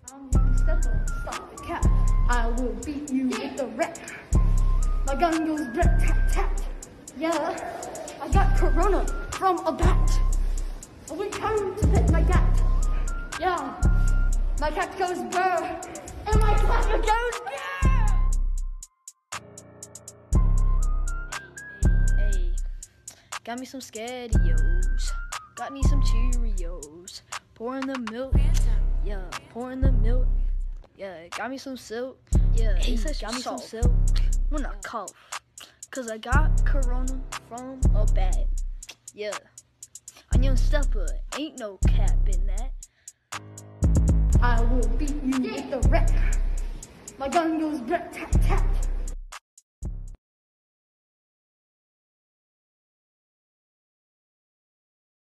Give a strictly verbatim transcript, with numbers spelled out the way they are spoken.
I'm young Steppa, stop the cat. I will beat you with the rat. My gun goes rat tat tat. Yeah, I got corona from a bat. We come to hit my cat. Yeah, my cat goes burr, and my cat goes burr. Hey, hey, hey. Got me some SCADIOs. Got me some Cheerios. Pour in the milk. Yeah, pour in the milk. Yeah, got me some silk. Yeah, Hey, got me some silk. When I cough, cause I got corona from a bat. Yeah, I'm young Steppa, ain't no cap in that. I will beat you with the rat. My gun goes rat tat tat.